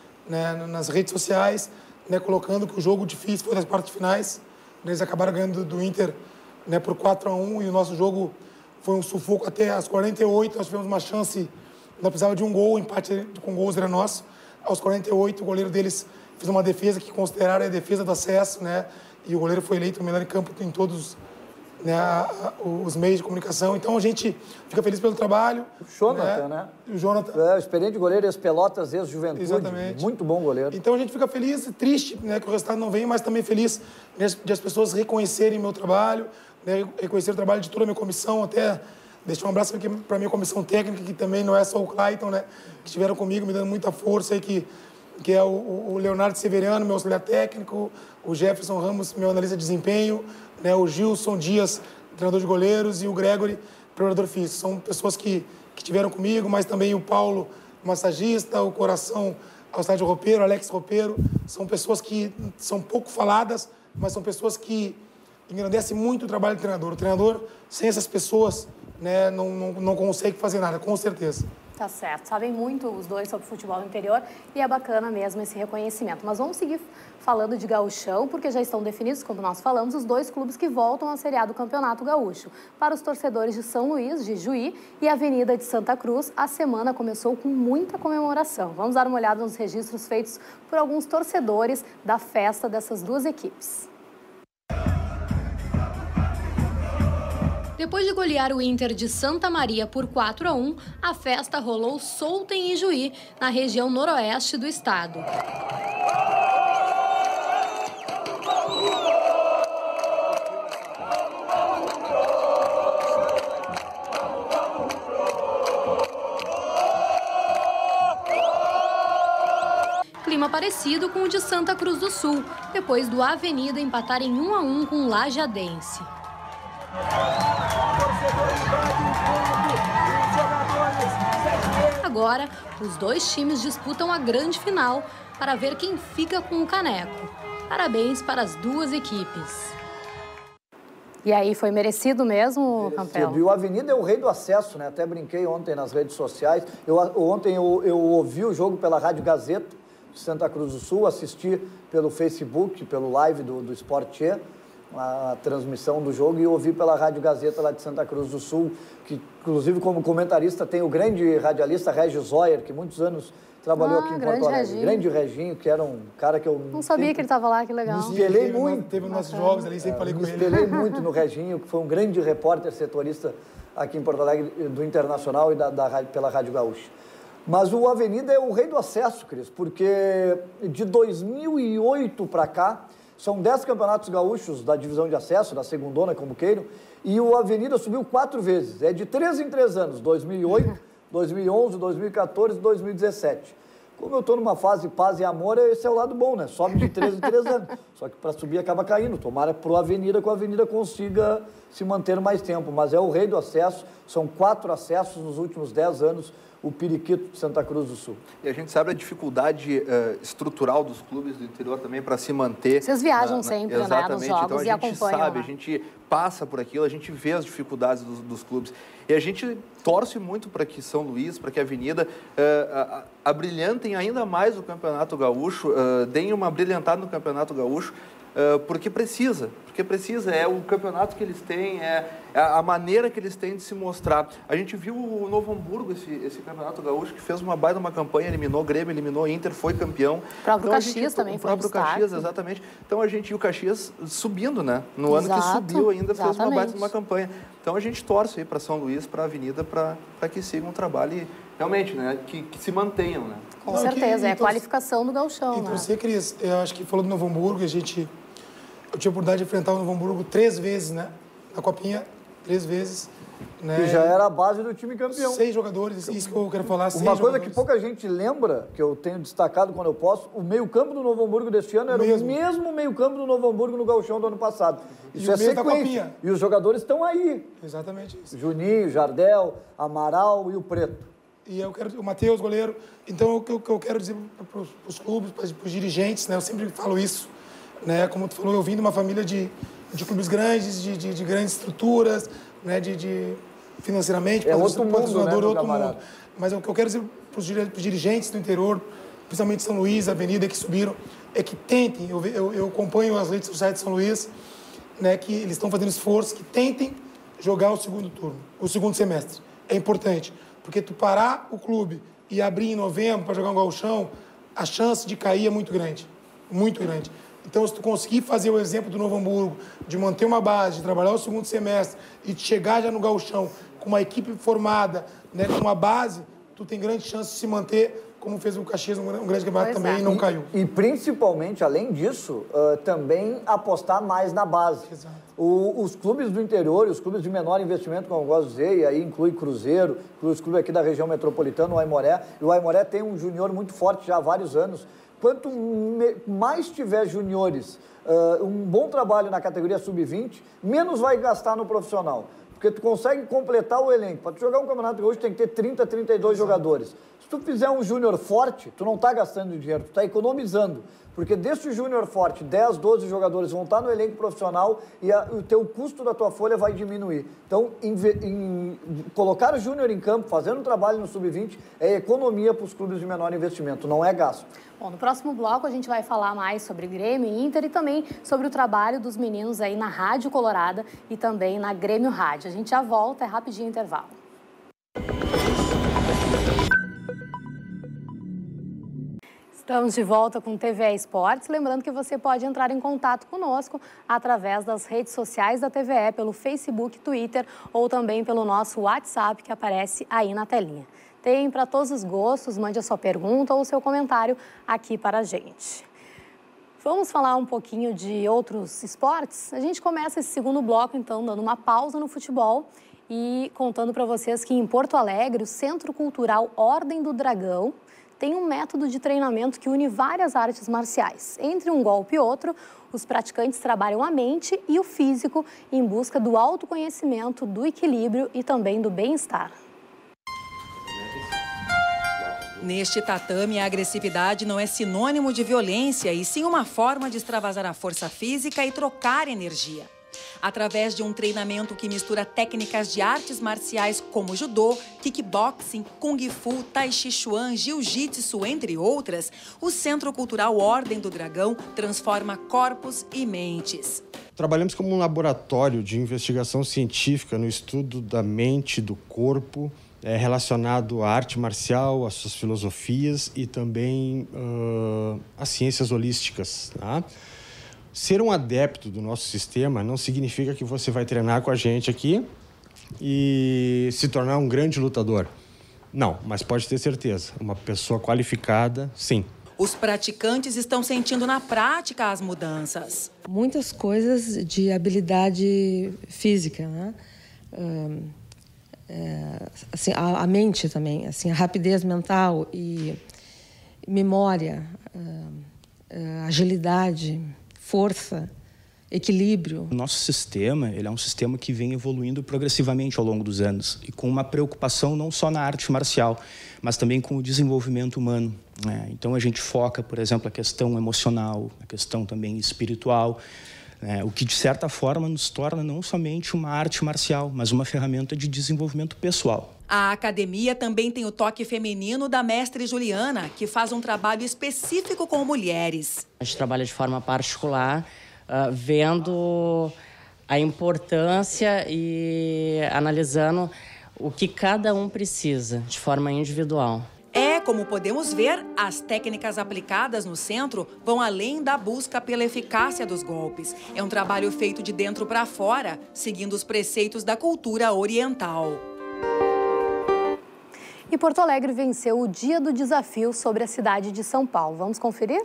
nas redes sociais, né, colocando que o jogo difícil foi das quartas finais. Eles acabaram ganhando do Inter, né, por 4-1, e o nosso jogo foi um sufoco até as 48. Nós tivemos uma chance, nós precisávamos de um gol, o empate com gols era nosso. Aos 48, o goleiro deles fez uma defesa que consideraram a defesa do acesso, né? E o goleiro foi eleito o melhor em campo em todos, né, os meios de comunicação. Então a gente fica feliz pelo trabalho. O Jonathan, né? O Jonathan. Experiente goleiro, ex-Pelotas, ex-Juventude. Exatamente. Muito bom goleiro. Então a gente fica feliz, triste, né, que o resultado não vem, mas também feliz de as pessoas reconhecerem meu trabalho, né, reconhecer o trabalho de toda a minha comissão, até deixar um abraço aqui para a minha comissão técnica, que também não é só o Clayton, né, que estiveram comigo, me dando muita força aí, que é o Leonardo Severiano, meu auxiliar técnico, o Jefferson Ramos, meu analista de desempenho, né, o Gilson Dias, treinador de goleiros, e o Gregory, preparador físico. São pessoas que estiveram comigo, mas também o Paulo, massagista, o Coração, ao estádio Roupeiro, Alex Roupeiro. São pessoas que são pouco faladas, mas são pessoas que engrandecem muito o trabalho do treinador. O treinador, sem essas pessoas, né, não consegue fazer nada, com certeza. Tá certo. Sabem muito os dois sobre futebol no interior e é bacana mesmo esse reconhecimento. Mas vamos seguir falando de gauchão, porque já estão definidos, como nós falamos, os dois clubes que voltam à Série A do Campeonato Gaúcho. Para os torcedores de São Luís, de Juí e Avenida de Santa Cruz, a semana começou com muita comemoração. Vamos dar uma olhada nos registros feitos por alguns torcedores da festa dessas duas equipes. Depois de golear o Inter de Santa Maria por 4-1, a festa rolou solta em Ijuí, na região noroeste do estado. Clima parecido com o de Santa Cruz do Sul, depois do Avenida empatar em 1-1 com o Lajadense. Agora, os dois times disputam a grande final para ver quem fica com o caneco. Parabéns para as duas equipes. E aí, foi merecido mesmo, Campelo? E o Avenida é o rei do acesso, né? Até brinquei ontem nas redes sociais. Ontem eu ouvi o jogo pela Rádio Gazeta de Santa Cruz do Sul, assisti pelo Facebook, pelo live do Sport Che, a transmissão do jogo, e ouvi pela Rádio Gazeta lá de Santa Cruz do Sul, que inclusive como comentarista tem o grande radialista Regis Zoyer, que muitos anos trabalhou aqui em Porto Alegre. Reginho. Grande Reginho, que era um cara que eu... Não sabia que ele estava lá, que legal. Me espelhei muito. Teve nossos jogos ali, sempre falei com ele. Me espelhei muito no Reginho, que foi um grande repórter setorista aqui em Porto Alegre, do Internacional e pela Rádio Gaúcha. Mas o Avenida é o rei do acesso, Cris, porque de 2008 para cá, são 10 campeonatos gaúchos da divisão de acesso, da segundona, como queiram, e o Avenida subiu 4 vezes. É de 3 em 3 anos, 2008, 2011, 2014 e 2017. Como eu estou numa fase paz e amor, esse é o lado bom, né? Sobe de 3 em 3 anos. Só que para subir acaba caindo. Tomara pro Avenida que a Avenida consiga se manter mais tempo. Mas é o rei do acesso. São 4 acessos nos últimos 10 anos. o Periquito de Santa Cruz do Sul. E a gente sabe a dificuldade estrutural dos clubes do interior também para se manter. Vocês viajam sempre, né, nos jogos então, e acompanham. Sabe, a gente passa por aquilo, a gente vê as dificuldades dos clubes. E a gente torce muito para que São Luís, para que a Avenida abrilhantem ainda mais o Campeonato Gaúcho, deem uma brilhantada no Campeonato Gaúcho, porque precisa, é o campeonato que eles têm, é a maneira que eles têm de se mostrar. A gente viu o Novo Hamburgo, esse Campeonato Gaúcho, que fez uma baita uma campanha, eliminou o Grêmio, eliminou o Inter, foi campeão. O próprio Caxias também foi um destaque. O próprio Caxias, exatamente. Então e o Caxias subindo, né? No ano que subiu ainda fez uma baita uma campanha. Então a gente torce aí para São Luís, para a Avenida, para que sigam um trabalho e realmente, né? Que se mantenham, né? Com certeza, é a qualificação do gauchão, então, né? Você, Cris, eu acho que falou do Novo Hamburgo, eu tive a oportunidade de enfrentar o Novo Hamburgo 3 vezes, né? Na Copinha, 3 vezes. Né? Que já era a base do time campeão. 6 jogadores, isso que eu quero falar. Uma coisa que pouca gente lembra, que eu tenho destacado quando eu posso, o meio-campo do Novo Hamburgo deste ano era o mesmo meio-campo do Novo Hamburgo no gauchão do ano passado. Isso é sequência. E os jogadores estão aí. Exatamente isso. Juninho, Jardel, Amaral e o Preto. E o Matheus, goleiro. Então, o que eu quero dizer para os clubes, para os dirigentes, né? Eu sempre falo isso. Né? Como tu falou, eu vim de uma família de clubes grandes, de grandes estruturas, né? de financeiramente, outro mundo, né, outro mundo. Mas o que eu quero dizer para os dirigentes do interior, principalmente São Luís, Avenida, que subiram, é que tentem, eu acompanho as redes sociais de São Luís, né? Que eles estão fazendo esforço, que tentem jogar o segundo turno, o segundo semestre. É importante, porque tu parar o clube e abrir em novembro para jogar um gauchão, a chance de cair é muito grande, muito grande. Então, se tu conseguir fazer o exemplo do Novo Hamburgo, de manter uma base, de trabalhar o segundo semestre e de chegar já no gauchão com uma equipe formada, né, com uma base, tu tem grande chance de se manter, como fez o Caxias, um grande campeonato também, e não caiu. E principalmente, além disso, também apostar mais na base. Exato. Os clubes do interior, os clubes de menor investimento, como eu gosto de dizer, e aí inclui Cruzeiro, inclui os clubes aqui da região metropolitana, o Aimoré, e o Aimoré tem um júnior muito forte já há vários anos. Quanto mais tiver juniores, um bom trabalho na categoria sub-20, menos vai gastar no profissional. Porque tu consegue completar o elenco. Para tu jogar um campeonato hoje tem que ter 30, 32 jogadores. Se tu fizer um júnior forte, tu não está gastando dinheiro, tu está economizando. Porque desse júnior forte, 10, 12 jogadores vão estar no elenco profissional e o teu custo da tua folha vai diminuir. Então, colocar o júnior em campo, fazendo um trabalho no sub-20, é economia para os clubes de menor investimento, não é gasto. Bom, no próximo bloco a gente vai falar mais sobre Grêmio e Inter e também sobre o trabalho dos meninos aí na Rádio Colorada e também na Grêmio Rádio. A gente já volta, é rapidinho intervalo. Estamos de volta com TVE Esportes. Lembrando que você pode entrar em contato conosco através das redes sociais da TVE, pelo Facebook, Twitter ou também pelo nosso WhatsApp que aparece aí na telinha. Tem para todos os gostos, mande a sua pergunta ou o seu comentário aqui para a gente. Vamos falar um pouquinho de outros esportes? A gente começa esse segundo bloco, então, dando uma pausa no futebol e contando para vocês que em Porto Alegre, o Centro Cultural Ordem do Dragão tem um método de treinamento que une várias artes marciais. Entre um golpe e outro, os praticantes trabalham a mente e o físico em busca do autoconhecimento, do equilíbrio e também do bem-estar. Neste tatame, a agressividade não é sinônimo de violência, e sim uma forma de extravasar a força física e trocar energia. Através de um treinamento que mistura técnicas de artes marciais como judô, kickboxing, kung fu, tai chi chuan, jiu-jitsu, entre outras, o Centro Cultural Ordem do Dragão transforma corpos e mentes. Trabalhamos como um laboratório de investigação científica no estudo da mente, do corpo, relacionado à arte marcial, às suas filosofias e também às ciências holísticas. Tá? Ser um adepto do nosso sistema não significa que você vai treinar com a gente aqui e se tornar um grande lutador. Não, mas pode ter certeza, uma pessoa qualificada, sim. Os praticantes estão sentindo na prática as mudanças. Muitas coisas de habilidade física, né? Assim, a mente também, assim, a rapidez mental e memória, agilidade, força, equilíbrio. O nosso sistema, ele é um sistema que vem evoluindo progressivamente ao longo dos anos e com uma preocupação não só na arte marcial, mas também com o desenvolvimento humano, né? Então a gente foca, por exemplo, a questão emocional, a questão também espiritual, o que de certa forma nos torna não somente uma arte marcial, mas uma ferramenta de desenvolvimento pessoal. A academia também tem o toque feminino da mestre Juliana, que faz um trabalho específico com mulheres. A gente trabalha de forma particular, vendo a importância e analisando o que cada um precisa, de forma individual. Como podemos ver, as técnicas aplicadas no centro vão além da busca pela eficácia dos golpes. É um trabalho feito de dentro para fora, seguindo os preceitos da cultura oriental. E Porto Alegre venceu o Dia do Desafio sobre a cidade de São Paulo. Vamos conferir?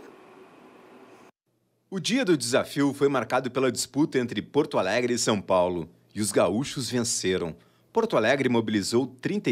O Dia do Desafio foi marcado pela disputa entre Porto Alegre e São Paulo. E os gaúchos venceram. Porto Alegre mobilizou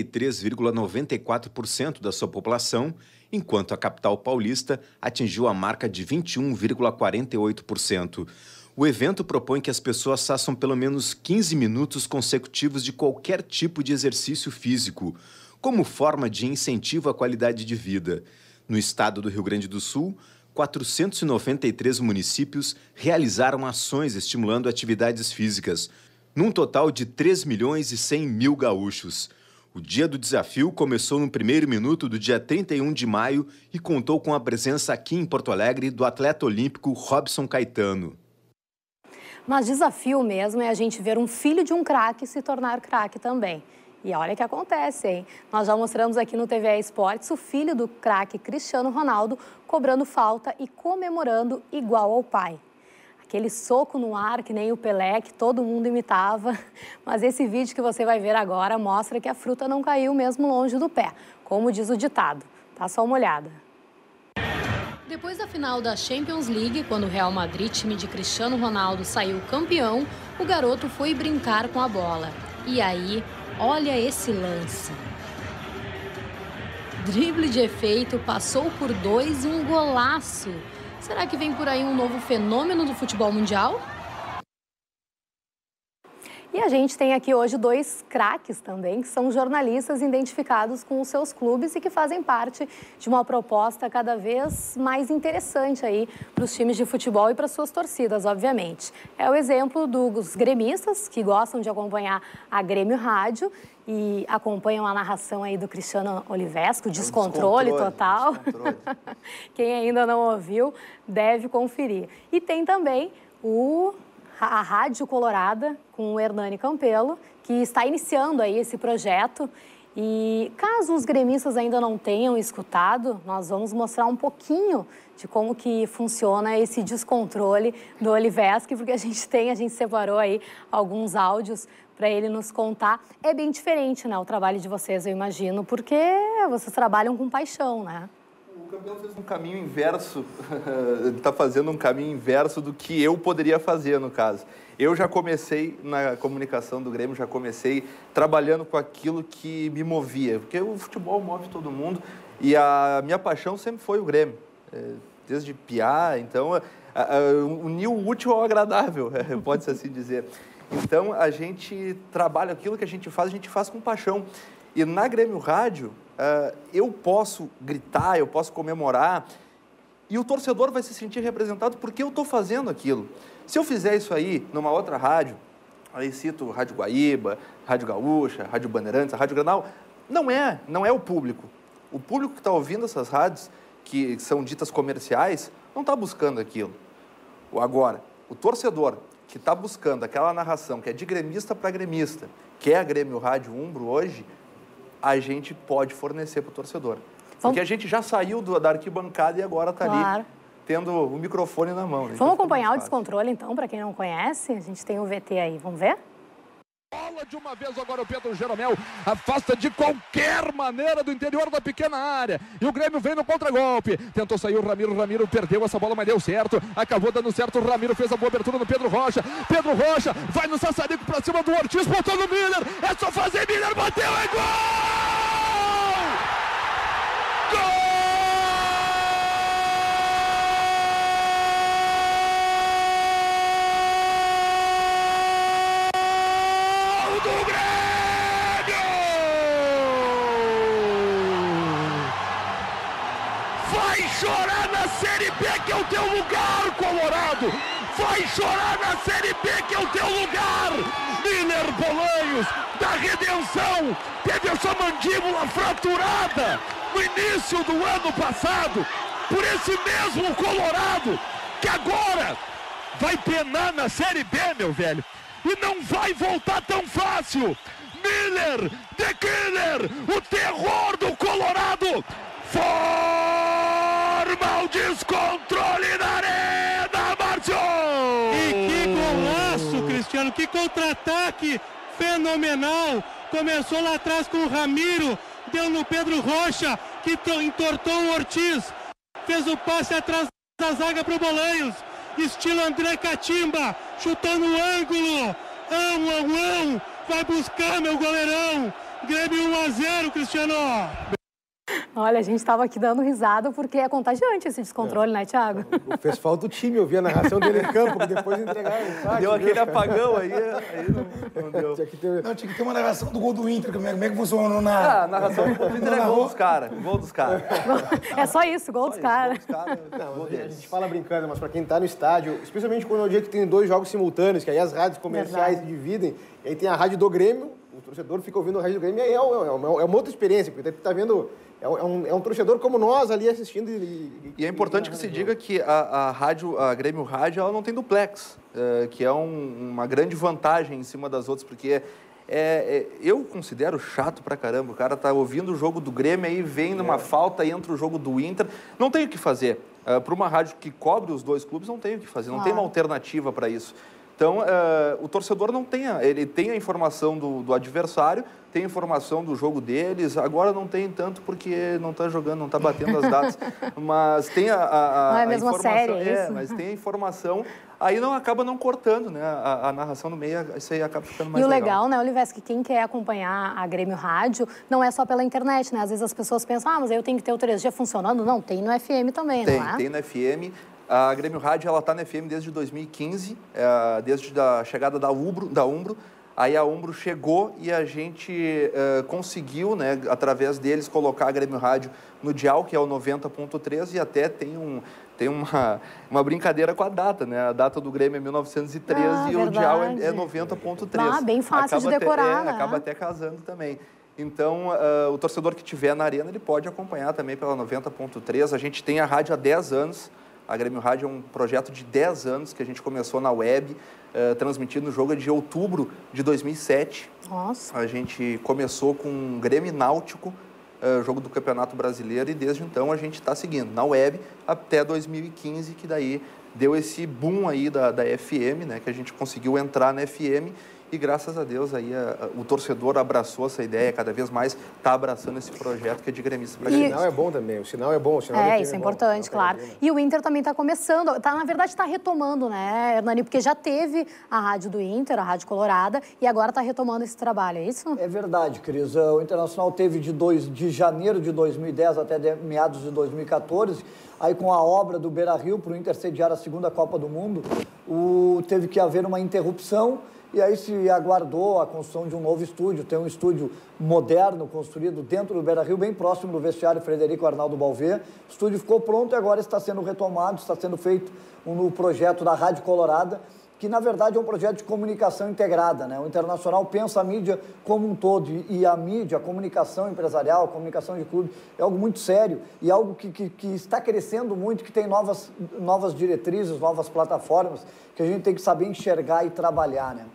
33,94% da sua população, enquanto a capital paulista atingiu a marca de 21,48%. O evento propõe que as pessoas façam pelo menos 15 minutos consecutivos de qualquer tipo de exercício físico, como forma de incentivo à qualidade de vida. No estado do Rio Grande do Sul, 493 municípios realizaram ações estimulando atividades físicas, num total de 3.100.000 gaúchos. O Dia do Desafio começou no primeiro minuto do dia 31 de maio e contou com a presença aqui em Porto Alegre do atleta olímpico Robson Caetano. Mas desafio mesmo é a gente ver um filho de um craque se tornar craque também. E olha o que acontece, hein? Nós já mostramos aqui no TVE Esportes o filho do craque Cristiano Ronaldo cobrando falta e comemorando igual ao pai. Aquele soco no ar que nem o Pelé, que todo mundo imitava. Mas esse vídeo que você vai ver agora mostra que a fruta não caiu mesmo longe do pé, como diz o ditado. Tá só uma olhada. Depois da final da Champions League, quando o Real Madrid, time de Cristiano Ronaldo, saiu campeão, o garoto foi brincar com a bola. E aí, olha esse lance. Drible de efeito, passou por dois e um golaço. Será que vem por aí um novo fenômeno do futebol mundial? E a gente tem aqui hoje dois craques também, que são jornalistas identificados com os seus clubes e que fazem parte de uma proposta cada vez mais interessante aí para os times de futebol e para suas torcidas, obviamente. É o exemplo dos gremistas, que gostam de acompanhar a Grêmio Rádio e acompanham a narração aí do Cristiano Olivesco, descontrole total. Descontrole. Quem ainda não ouviu deve conferir. E tem também a Rádio Colorada, com o Hernani Campelo, que está iniciando aí esse projeto. E caso os gremistas ainda não tenham escutado, nós vamos mostrar um pouquinho de como que funciona esse descontrole do Olivesco, porque a gente separou aí alguns áudios para ele nos contar. É bem diferente, né, o trabalho de vocês, eu imagino, porque vocês trabalham com paixão, né? O Campelo fez um caminho inverso, ele está fazendo um caminho inverso do que eu poderia fazer, no caso. Eu já comecei na comunicação do Grêmio, já comecei trabalhando com aquilo que me movia, porque o futebol move todo mundo e a minha paixão sempre foi o Grêmio, desde piá, então unir o útil ao agradável, pode-se assim dizer. Então a gente trabalha aquilo que a gente faz com paixão. E na Grêmio Rádio, eu posso gritar, eu posso comemorar, e o torcedor vai se sentir representado porque eu estou fazendo aquilo. Se eu fizer isso aí numa outra rádio, aí cito Rádio Guaíba, Rádio Gaúcha, Rádio Bandeirantes, a Rádio Granal, não é o público. O público que está ouvindo essas rádios, que são ditas comerciais, não está buscando aquilo. Agora, o torcedor que está buscando aquela narração que é de gremista para gremista, que é a Grêmio Rádio Umbro hoje, a gente pode fornecer para o torcedor. Porque a gente já saiu da arquibancada e agora está ali tendo o microfone na mão. Vamos acompanhar o descontrole, então, para quem não conhece. A gente tem o VT aí, vamos ver? Bola de uma vez agora o Pedro Jeromel afasta de qualquer maneira do interior da pequena área. E o Grêmio vem no contragolpe. Tentou sair o Ramiro perdeu essa bola, mas deu certo. Acabou dando certo, o Ramiro fez a boa abertura no Pedro Rocha. Pedro Rocha vai no Sassarico pra cima do Ortiz, botou no Miller. É só fazer, Miller bateu, é gol! Gol! teu lugar, Colorado! Vai chorar na Série B, que é o teu lugar! Miller Bolanhos, da Redenção, teve a sua mandíbula fraturada no início do ano passado, por esse mesmo Colorado, que agora vai penar na Série B, meu velho, e não vai voltar tão fácil. Miller, The Killer, o terror do Colorado, forma o descontrole na arena, Márcio! E que golaço, Cristiano, que contra-ataque fenomenal. Começou lá atrás com o Ramiro, deu no Pedro Rocha, que entortou o Ortiz, fez o passe atrás da zaga para o Bolanhos, estilo André Catimba, chutou no ângulo, vai buscar, meu goleirão, Grêmio 1-0, Cristiano. Olha, a gente estava aqui dando risada porque é contagiante esse descontrole, né, Thiago? Fez falta o time, eu vi a narração dele em campo, que depois entregaram o empate. Deu aquele apagão aí não deu. Tinha que ter uma narração do gol do Inter, como é que funcionou na... A narração do gol do Inter é gol dos caras, É só isso, gol dos caras. A gente fala brincando, mas para quem tá no estádio, especialmente quando é o dia que tem 2 jogos simultâneos, que aí as rádios comerciais se dividem, e aí tem a rádio do Grêmio, o torcedor fica ouvindo a rádio do Grêmio, e aí é uma outra experiência, porque tá vendo... É um torcedor como nós ali assistindo. E é importante que se diga que a Grêmio Rádio, ela não tem duplex, que é uma grande vantagem em cima das outras, porque eu considero chato pra caramba. O cara tá ouvindo o jogo do Grêmio, aí vem numa falta, entra o jogo do Inter. Não tem o que fazer. Para uma rádio que cobre os 2 clubes, não tem o que fazer, não tem uma alternativa para isso. Então, o torcedor não tem, ele tem a informação do adversário, tem a informação do jogo deles, agora não tem tanto porque não está jogando, não está batendo as datas, mas tem não é a mesma informação, série, é isso? Mas tem a informação, aí acaba não cortando, né, a narração no meio, isso aí acaba ficando mais legal. E o legal, né, Olives, que quem quer acompanhar a Grêmio Rádio não é só pela internet, né, às vezes as pessoas pensam, mas eu tenho que ter o 3G funcionando, não, tem no FM também, não é? Tem no FM. A Grêmio Rádio, ela está na FM desde 2015, desde a chegada da Umbro. Aí a Umbro chegou e a gente conseguiu, né, através deles, colocar a Grêmio Rádio no dial, que é o 90.3, e até tem uma brincadeira com a data, né? A data do Grêmio é 1913 e verdade. O dial é 90.3. Bem fácil de decorar, né? Acaba até casando também. Então, o torcedor que estiver na arena, ele pode acompanhar também pela 90.3. A gente tem a rádio há 10 anos. A Grêmio Rádio é um projeto de 10 anos que a gente começou na web, transmitindo o jogo de outubro de 2007. Nossa. A gente começou com um Grêmio Náutico, jogo do Campeonato Brasileiro, e desde então a gente está seguindo na web até 2015, que daí deu esse boom aí da FM, né, que a gente conseguiu entrar na FM. E graças a Deus aí o torcedor abraçou essa ideia, cada vez mais está abraçando esse projeto que é de gremista para gremista. O sinal é bom também, o sinal é bom. Isso é importante, claro. E o Inter também está começando, na verdade está retomando, né, Hernani? Porque já teve a rádio do Inter, a Rádio Colorada, e agora está retomando esse trabalho, é isso? É verdade, Cris. O Internacional teve de janeiro de 2010 até meados de 2014, aí com a obra do Beira-Rio para o Inter sediar a segunda Copa do Mundo, teve que haver uma interrupção. E aí se aguardou a construção de um novo estúdio, tem um estúdio moderno construído dentro do Beira-Rio, bem próximo do vestiário Frederico Arnaldo Balvê. O estúdio ficou pronto e agora está sendo retomado, está sendo feito no projeto da Rádio Colorada, que na verdade é um projeto de comunicação integrada, né? O Internacional pensa a mídia como um todo, e a mídia, a comunicação empresarial, a comunicação de clube, é algo muito sério e algo que está crescendo muito, que tem novas diretrizes, novas plataformas, que a gente tem que saber enxergar e trabalhar, né?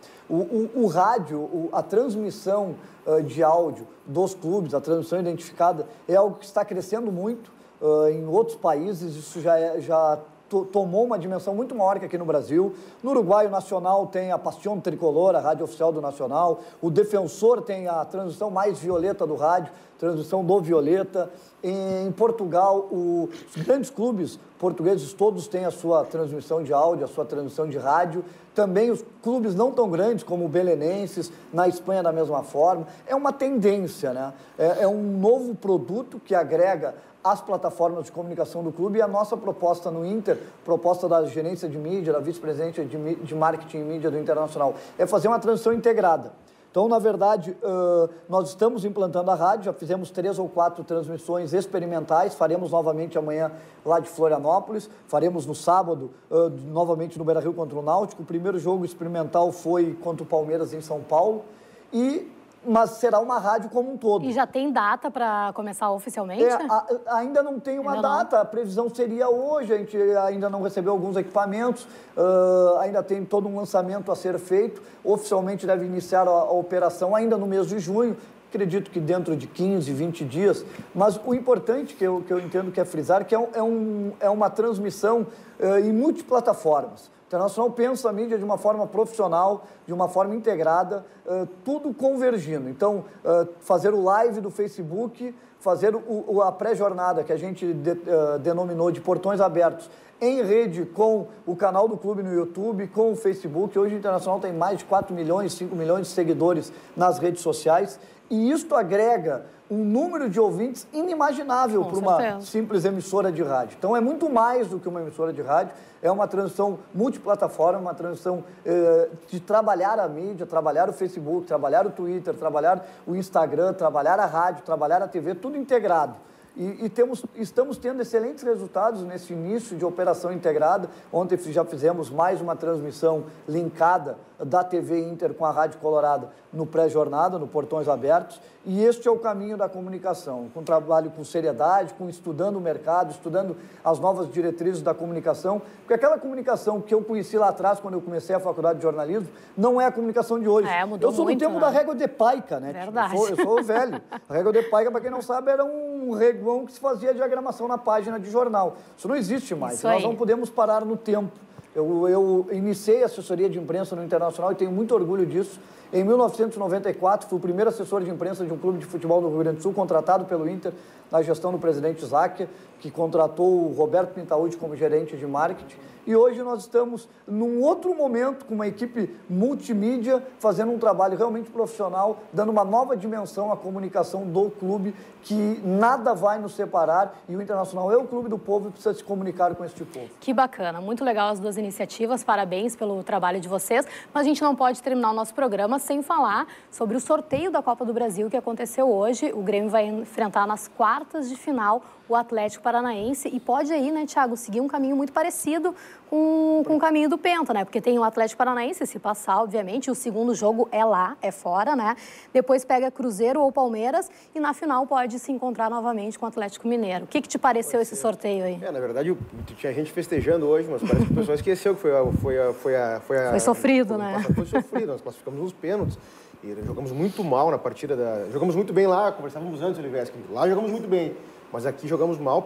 O rádio, a transmissão de áudio dos clubes, a transmissão identificada, é algo que está crescendo muito em outros países, isso já tomou uma dimensão muito maior que aqui no Brasil. No Uruguai, o Nacional tem a Paixão Tricolor, a rádio oficial do Nacional. O Defensor tem a transmissão mais violeta do rádio, transmissão do Violeta. Em Portugal, os grandes clubes portugueses todos têm a sua transmissão de áudio, a sua transmissão de rádio. Também os clubes não tão grandes como o Belenenses, na Espanha da mesma forma. É uma tendência, né? É um novo produto que agrega as plataformas de comunicação do clube, e a nossa proposta no Inter, proposta da gerência de mídia, da vice-presidente de marketing e mídia do Internacional, é fazer uma transição integrada. Então, na verdade, nós estamos implantando a rádio, já fizemos 3 ou 4 transmissões experimentais, faremos novamente amanhã lá de Florianópolis, faremos no sábado, novamente no Beira-Rio contra o Náutico. O primeiro jogo experimental foi contra o Palmeiras em São Paulo, mas será uma rádio como um todo. E já tem data para começar oficialmente? Ainda não tem uma data, a previsão seria hoje, a gente ainda não recebeu alguns equipamentos, ainda tem todo um lançamento a ser feito, oficialmente deve iniciar a operação ainda no mês de junho, acredito que dentro de 15, 20 dias, mas o importante que eu entendo que é frisar, que é uma transmissão em multiplataformas. O Internacional pensa a mídia de uma forma profissional, de uma forma integrada, tudo convergindo. Então, fazer o live do Facebook, fazer a pré-jornada, que a gente denominou de Portões Abertos, em rede com o canal do clube no YouTube, com o Facebook. Hoje o Internacional tem mais de 4 milhões, 5 milhões de seguidores nas redes sociais. E isto agrega um número de ouvintes inimaginável para uma simples emissora de rádio. Então, é muito mais do que uma emissora de rádio, é uma transmissão multiplataforma, uma transmissão de trabalhar a mídia, trabalhar o Facebook, trabalhar o Twitter, trabalhar o Instagram, trabalhar a rádio, trabalhar a TV, tudo integrado. E estamos tendo excelentes resultados nesse início de operação integrada. Ontem já fizemos mais uma transmissão linkada da TV Inter com a Rádio Colorada no pré-jornada, no Portões Abertos. E este é o caminho da comunicação, com trabalho com seriedade, com estudando o mercado, estudando as novas diretrizes da comunicação. Porque aquela comunicação que eu conheci lá atrás, quando eu comecei a faculdade de jornalismo, não é a comunicação de hoje. Mudou eu sou do tempo da régua de Paica, né? Verdade. Eu sou velho. A régua de Paica, para quem não sabe, era um reguão que se fazia diagramação na página de jornal. Isso não existe mais. Nós não podemos parar no tempo. Eu iniciei a assessoria de imprensa no Internacional e tenho muito orgulho disso. Em 1994, fui o primeiro assessor de imprensa de um clube de futebol do Rio Grande do Sul, contratado pelo Inter, na gestão do presidente Záquia, que contratou o Roberto Pintaúdi como gerente de marketing. E hoje nós estamos num outro momento, com uma equipe multimídia, fazendo um trabalho realmente profissional, dando uma nova dimensão à comunicação do clube, que nada vai nos separar, e o Internacional é o clube do povo e precisa se comunicar com este povo. Que bacana, muito legal as duas iniciativas, parabéns pelo trabalho de vocês, mas a gente não pode terminar o nosso programa sem falar sobre o sorteio da Copa do Brasil que aconteceu hoje. O Grêmio vai enfrentar nas quartas de final o Atlético Paranaense e pode aí, né, Thiago, seguir um caminho muito parecido com o caminho do Penta, né? Porque tem o Atlético Paranaense, se passar, obviamente, o segundo jogo é lá, é fora, né? Depois pega Cruzeiro ou Palmeiras e na final pode se encontrar novamente com o Atlético Mineiro. O que te pareceu esse sorteio aí? Na verdade, tinha gente festejando hoje, mas parece que o pessoal esqueceu que foi sofrido, né? Foi sofrido, nós classificamos nos pênaltis. E jogamos muito mal na partida Jogamos muito bem lá, conversávamos antes, Oliveski. Lá jogamos muito bem. Mas aqui jogamos mal,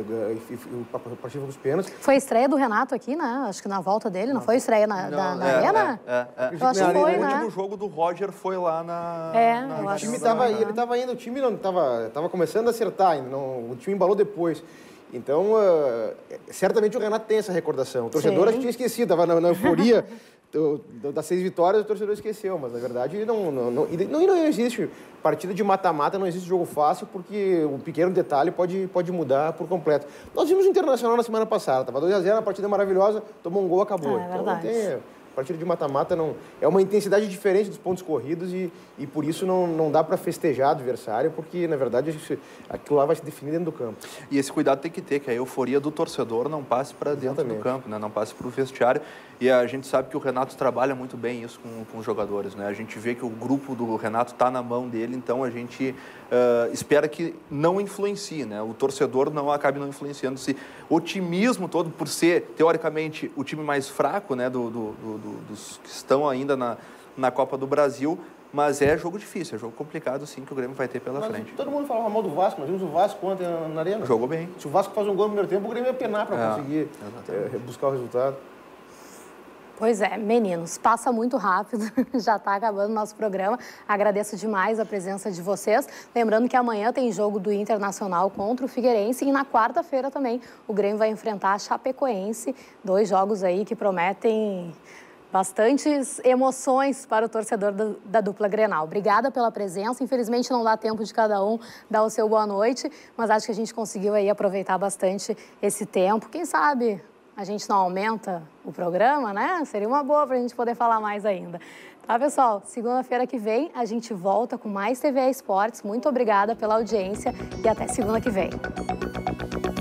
a partida dos pênaltis. Foi a estreia do Renato aqui, né? Acho que na volta dele, não foi a estreia na Arena? Eu acho que foi, né? O último jogo do Roger foi lá na... O time estava indo, o time não estava começando a acertar, o time embalou depois. Então, certamente o Renato tem essa recordação. O torcedor acho que tinha esquecido, estava na euforia das 6 vitórias, o torcedor esqueceu, mas na verdade não existe partida de mata-mata, não existe jogo fácil, porque um pequeno detalhe pode mudar por completo. Nós vimos o Internacional na semana passada, estava 2-0, uma partida maravilhosa, tomou um gol, acabou. É verdade. Então, partida de mata-mata não é uma intensidade diferente dos pontos corridos e por isso não dá para festejar o adversário, porque na verdade aquilo lá vai se definir dentro do campo. E esse cuidado tem que ter, que a euforia do torcedor não passe para dentro do campo, né? Não passe para o vestiário. E a gente sabe que o Renato trabalha muito bem isso com os jogadores, né? A gente vê que o grupo do Renato está na mão dele, então a gente espera que não influencie, né? O torcedor não acabe não influenciando esse otimismo todo, por ser, teoricamente, o time mais fraco, né? Dos que estão ainda na Copa do Brasil, mas é jogo difícil, é jogo complicado, sim, que o Grêmio vai ter pela frente. Todo mundo falava mal do Vasco, nós vimos o Vasco ontem na Arena. Jogou bem. Se o Vasco faz um gol no primeiro tempo, o Grêmio ia penar para conseguir buscar o resultado. Pois é, meninos, passa muito rápido, já está acabando o nosso programa. Agradeço demais a presença de vocês. Lembrando que amanhã tem jogo do Internacional contra o Figueirense e na quarta-feira também o Grêmio vai enfrentar a Chapecoense. 2 jogos aí que prometem bastantes emoções para o torcedor da dupla Grenal. Obrigada pela presença. Infelizmente não dá tempo de cada um dar o seu boa noite, mas acho que a gente conseguiu aí aproveitar bastante esse tempo. Quem sabe a gente não aumenta o programa, né? Seria uma boa para a gente poder falar mais ainda. Tá, pessoal? Segunda-feira que vem a gente volta com mais TVE Esportes. Muito obrigada pela audiência e até segunda que vem.